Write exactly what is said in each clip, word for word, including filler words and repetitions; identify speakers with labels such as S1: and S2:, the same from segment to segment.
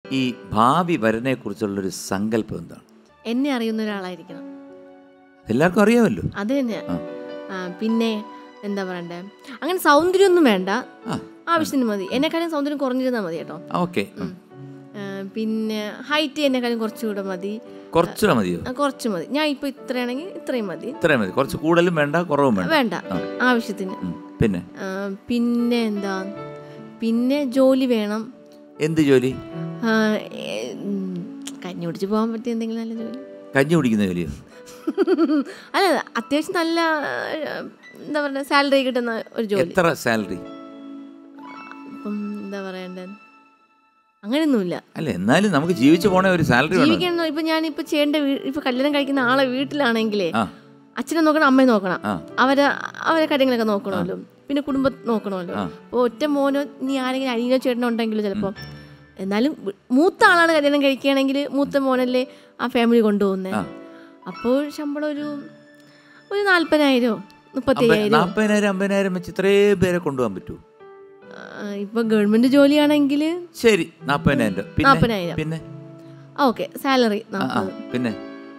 S1: ഈ ഭാവി വരനെ കുറിച്ചുള്ളൊരു സങ്കല്പം എന്താണ്?
S2: എന്നെ അറിയുന്ന ഒരാളായിരിക്കണം.
S1: എല്ലാവർക്കും അറിയാമല്ലോ.
S2: അത് തന്നെ. പിന്നെ എന്താ പറയണ്ടേ, അങ്ങനെ സൗന്ദര്യമൊന്നും വേണ്ട, ആവശ്യത്തിന് മതി. എന്നെക്കാളും സൗന്ദര്യം കുറഞ്ഞിരുന്നാൽ മതി കേട്ടോ.
S1: ഓക്കെ.
S2: പിന്നെ ഹൈറ്റ് എന്നെക്കാളും കുറച്ചുകൂടെ മതി.
S1: കുറച്ചുകൂടെ മതിയോ?
S2: കുറച്ച് മതി. ഞാൻ ഇപ്പൊ ഇത്രയാണെങ്കിൽ ഇത്രയും മതി.
S1: ഇത്രയും മതി. കുറച്ച് കൂടുതലും വേണ്ട, കുറവും വേണ്ട.
S2: വേണ്ട, ആവശ്യത്തിന്.
S1: പിന്നെ
S2: പിന്നെ എന്താ, പിന്നെ ജോലി വേണം.
S1: എന്ത് ജോലി?
S2: കഞ്ഞി കുടിച്ച് പോകാൻ പറ്റിയ എന്തെങ്കിലും നല്ല ജോലി.
S1: കഞ്ഞി കുടിക്കുന്ന ജോലിയോ?
S2: അല്ല, അത്യാവശ്യം നല്ല എന്താ പറയുക, സാലറി കിട്ടുന്ന ഒരു ജോലി.
S1: എത്ര സാലറി?
S2: ഇപ്പം എന്താ പറയണ്ടേ, അങ്ങനെയൊന്നുമില്ല.
S1: അല്ല, എന്നാലും നമുക്ക് ജീവിച്ചു പോണ ഒരു സാലറി
S2: ജീവിക്കണം. ഇപ്പൊ ഞാനിപ്പോ ചെയ്യേണ്ട, ഇപ്പൊ കല്യാണം കഴിക്കുന്ന ആളെ വീട്ടിലാണെങ്കിലേ അച്ഛനെ നോക്കണം, അമ്മയെ നോക്കണം, അവരെ അവരെ കാര്യങ്ങളൊക്കെ നോക്കണമല്ലോ, പിന്നെ കുടുംബം നോക്കണമല്ലോ. അപ്പോൾ ഒറ്റ മോനോ ഇനി ആരെങ്കിലും അനിയനോ ചേട്ടനോ ഉണ്ടെങ്കിലോ ചിലപ്പോൾ, എന്നാലും മൂത്ത ആളാണ് കല്യാണം കഴിക്കുകയാണെങ്കിൽ മൂത്ത മോനല്ലേ ആ ഫാമിലി കൊണ്ടുപോകുന്നത്. അപ്പോൾ ശമ്പളം ഒരു ഒരു നാല്പതിനായിരോ മുപ്പത്തി അയ്യായിരം
S1: നാൽപ്പതിനായിരം അമ്പതിനായിരം വെച്ച് ഇത്രയും പേരെ കൊണ്ടുപോകാൻ പറ്റുമോ?
S2: ഇപ്പൊ ഗവൺമെന്റ് ജോലിയാണെങ്കിൽ ശരി,
S1: നാൽപ്പതിനായിരം
S2: നാൽപ്പതിനായിരം
S1: പിന്നെ
S2: ഓക്കെ സാലറി.
S1: പിന്നെ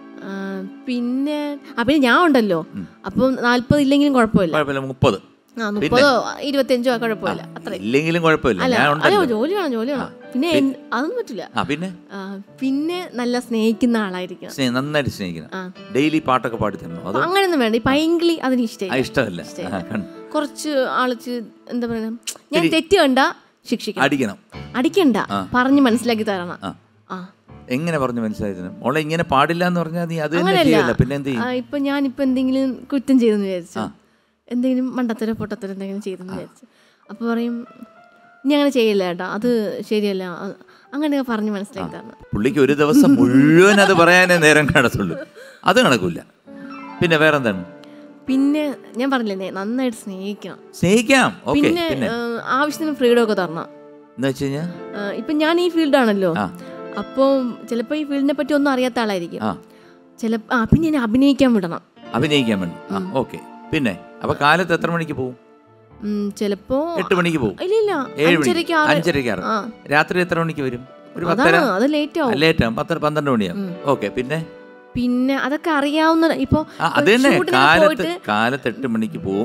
S2: പിന്നെ ആ പിന്നെ ഞാൻ ഉണ്ടല്ലോ, അപ്പം നാല്പത് ഇല്ലെങ്കിലും കുഴപ്പമില്ല,
S1: മുപ്പത്
S2: ആ മുപ്പതോ ഇരുപത്തിയഞ്ചോ കുഴപ്പമില്ല, അത്ര
S1: ഇല്ലെങ്കിലും കുഴപ്പമില്ല.
S2: അല്ല, ജോലി വേണം, ജോലി വേണം. പിന്നെ അതൊന്നും പറ്റില്ല.
S1: പിന്നെ
S2: പിന്നെ നല്ല സ്നേഹിക്കുന്ന ആളായിരിക്കണം,
S1: നന്നായിട്ട് സ്നേഹിക്കണം. ഡെയിലി പാട്ടൊക്കെ പാടി തരണോ?
S2: അങ്ങനെയൊന്നും വേണ്ട. ഈ പൈങ്കിളി അതിന്
S1: ഇഷ്ടമല്ല.
S2: കുറച്ച് ആളിച്ച് എന്താ പറയുക, ഞാൻ തെറ്റ് കണ്ട ശിക്ഷിക്കണം,
S1: അടിക്കണം,
S2: അടിക്കണ്ട, പറഞ്ഞ് മനസ്സിലാക്കി തരണം.
S1: എങ്ങനെ പറഞ്ഞു മനസ്സിലാക്കി തരണം? മോളെ ഇങ്ങനെ പാടില്ല എന്ന് പറഞ്ഞാൽ നീ അത് അങ്ങനെയല്ല. പിന്നെ എന്ത് ചെയ്യും?
S2: ഇപ്പൊ ഞാനിപ്പോ എന്തെങ്കിലും കുറ്റം ചെയ്തെന്ന് വിചാരിച്ചു, എന്തെങ്കിലും മണ്ടത്തരോ പൊട്ടത്തരോ എന്തെങ്കിലും ചെയ്തെന്ന് വിചാരിച്ചു, അപ്പോൾ പറയും ഇനി അങ്ങനെ ചെയ്യില്ല ഏട്ടാ, അത് ശരിയല്ല, അങ്ങനെയൊക്കെ പറഞ്ഞ് മനസ്സിലാക്കി തരണം.
S1: പുള്ളിക്ക് ഒരു ദിവസം മുഴുവൻ അത് പറയാനേ നേരം കാണത്തുള്ളൂ, അത് നടക്കില്ല. പിന്നെ വേറെന്താണ്?
S2: പിന്നെ ഞാൻ പറഞ്ഞില്ലേ, നന്നായിട്ട് സ്നേഹിക്കണം.
S1: സ്നേഹിക്കാം.
S2: പിന്നെ ആവശ്യത്തിന് ഫ്രീഡം ഒക്കെ തരണം.
S1: എന്ന് വെച്ച് കഴിഞ്ഞാൽ
S2: ഇപ്പൊ ഞാൻ ഈ ഫീൽഡാണല്ലോ, അപ്പോൾ ചിലപ്പോൾ ഈ ഫീൽഡിനെ പറ്റി ഒന്നും അറിയാത്ത ആളായിരിക്കും. ചിലപ്പോൾ ആ പിന്നെ ഞാൻ അഭിനയിക്കാൻ വിടണം.
S1: അഭിനയിക്കാൻ വേണം. ഓക്കെ. പിന്നെ അപ്പൊ കാലത്ത് എത്ര മണിക്ക് പോകും?
S2: ചിലപ്പോ
S1: എട്ട് മണിക്ക് പോകും.
S2: ഇല്ല ഇല്ല, അഞ്ചരയ്ക്ക്
S1: അഞ്ചരയ്ക്ക്. രാത്രി എത്ര മണിക്ക് വരും? ഒരു പത്തര.
S2: അത് ലേറ്റ് ആവും.
S1: ലേറ്റ് ആവും, പത്തര പന്ത്രണ്ട് മണിയാവും. ഓക്കെ. പിന്നെ
S2: പിന്നെ അതൊക്കെ അറിയാവുന്ന ഇപ്പൊ
S1: കാലത്ത് എട്ട് മണിക്ക് പോവും,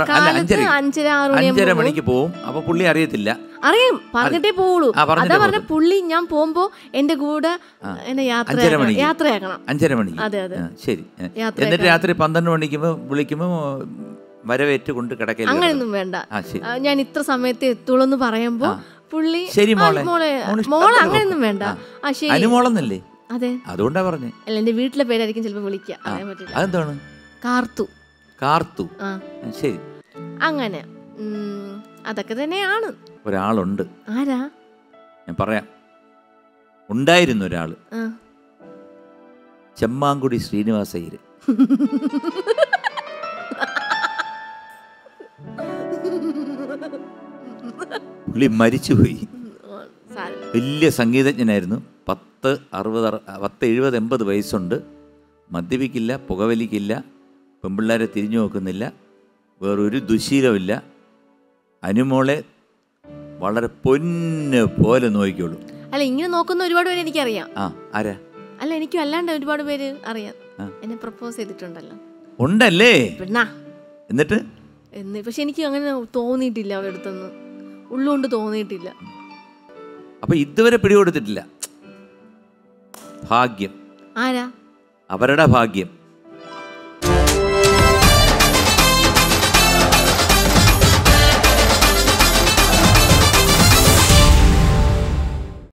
S1: അഞ്ചര മണിക്ക് പോവും. അപ്പൊ പുള്ളി അറിയത്തില്ല,
S2: അറിയാം, പറഞ്ഞിട്ടേ പോവുള്ളൂ. അതാ പറഞ്ഞ പുള്ളി ഞാൻ പോകുമ്പോ എന്റെ കൂടെ എന്നെ യാത്രയാക്കണം അഞ്ചര മണിക്ക്. അതെ അതെ
S1: ശരി. എന്നിട്ട് രാത്രി പന്ത്രണ്ട് മണിക്ക് വിളിക്കുമ്പോ വരവേറ്റ് കൊണ്ട് കിടക്കില്ല.
S2: അങ്ങനെയൊന്നും വേണ്ട. ഞാൻ ഇത്ര സമയത്ത് എത്തുള്ളൂ എന്ന് പറയുമ്പോ പുള്ളി
S1: ശരി മോളെ
S2: മോളെ അങ്ങനെയൊന്നും വേണ്ട. ആ ശരി
S1: അനുമോളെന്നല്ലേ?
S2: അതെ,
S1: അതുകൊണ്ടാ പറഞ്ഞേ.
S2: അല്ല, എന്റെ വീട്ടിലെ പേരായിരിക്കും ചിലപ്പോ വിളിക്കുക.
S1: അതെന്താണ്?
S2: കാർത്തു.
S1: കാർത്തു. ശരി.
S2: അങ്ങനെ അതൊക്കെ തന്നെയാണ്.
S1: ഒരാളുണ്ട്.
S2: ആരാ?
S1: ഞാൻ പറയാം. ഉണ്ടായിരുന്നു ഒരാള്, ചെമ്മാങ്കുടി ശ്രീനിവാസ അയ്യര്. പുള്ളി മരിച്ചുപോയി. വലിയ സംഗീതജ്ഞനായിരുന്നു. പത്ത് അറുപത് പത്ത് എഴുപത് എൺപത് വയസ്സുണ്ട്. മദ്യപിക്കില്ല, പുകവലിക്കില്ല, പെൺപിള്ളേരെ തിരിഞ്ഞു നോക്കുന്നില്ല, വേറൊരു ദുശീലമില്ല. അനുമോളെ വളരെ പൊന്ന് പോലെ നോക്കിക്കോളൂ.
S2: അല്ല, ഇങ്ങനെ നോക്കുന്ന ഒരുപാട് പേര് എനിക്കറിയാം.
S1: ആ, ആരാ?
S2: അല്ല, എനിക്കും അല്ലാണ്ട് ഒരുപാട് പേര് അറിയാം. എന്നെ പ്രപ്പോസ് ചെയ്തിട്ടുണ്ടല്ലോ.
S1: ഉണ്ടല്ലേ? എന്നിട്ട്
S2: പക്ഷെ എനിക്ക് അങ്ങനെ തോന്നിയിട്ടില്ല, അവരുടെ അടുത്തൊന്നും ഉള്ളുകൊണ്ട് തോന്നിയിട്ടില്ല.
S1: അപ്പൊ ഇതുവരെ പിടികൊടുത്തിട്ടില്ല. ഭാഗ്യം.
S2: ആരാ?
S1: അവരുടെ ഭാഗ്യം.